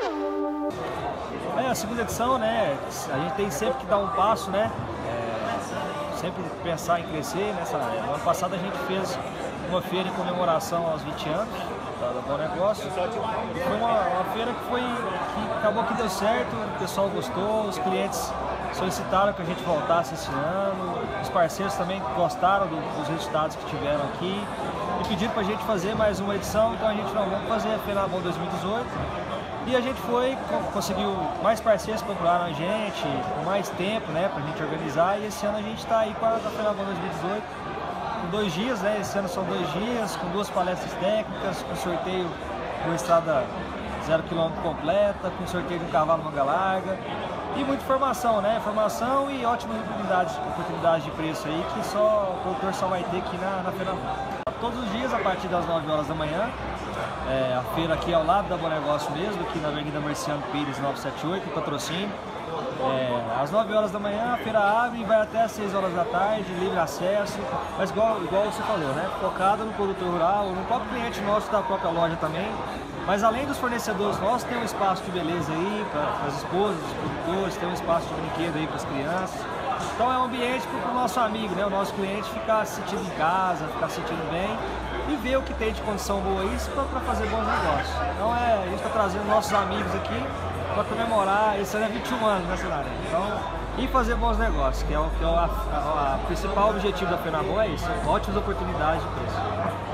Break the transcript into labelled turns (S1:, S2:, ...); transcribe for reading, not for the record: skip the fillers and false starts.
S1: É, a segunda edição, né, a gente tem sempre que dar um passo, né, sempre pensar em crescer. No ano passado a gente fez uma feira em comemoração aos 20 anos da Bom Negócio, e foi uma feira que acabou que deu certo, o pessoal gostou, os clientes solicitaram que a gente voltasse esse ano, os parceiros também gostaram dos resultados que tiveram aqui e pediram para a gente fazer mais uma edição. Então a gente vamos fazer a Feira Bom 2018. E a gente conseguiu mais parceiros, procuraram a gente, com mais tempo, né, pra gente organizar, e esse ano a gente está aí com a Feira Bom 2018, com 2 dias, né, esse ano são 2 dias, com 2 palestras técnicas, com sorteio de uma estrada 0 km completa, com sorteio de um cavalo manga larga, e muita informação, né, informação e ótimas oportunidades de preço aí, que só o produtor só vai ter aqui na Feira Bom. Todos os dias, a partir das 9 horas da manhã, a feira aqui ao lado da Bom Negócio mesmo, aqui na Avenida Marciano Pires 978, em Patrocínio. Às 9 horas da manhã a feira abre e vai até às 6 horas da tarde, livre acesso, mas igual você falou, né? Focado no produtor rural, no próprio cliente nosso da própria loja também. Mas além dos fornecedores nossos, tem um espaço de beleza aí para as esposas, os produtores, tem um espaço de brinquedo aí para as crianças. Então é um ambiente para o nosso amigo, né? O nosso cliente ficar se sentindo em casa, ficar se sentindo bem e ver o que tem de condição boa aí para fazer bons negócios. Então a gente está trazendo nossos amigos aqui para comemorar, esse ano é 21 anos, né, Cenário? Então, e fazer bons negócios, que é o principal objetivo da Feira Bom, é isso, ótimas oportunidades de preço.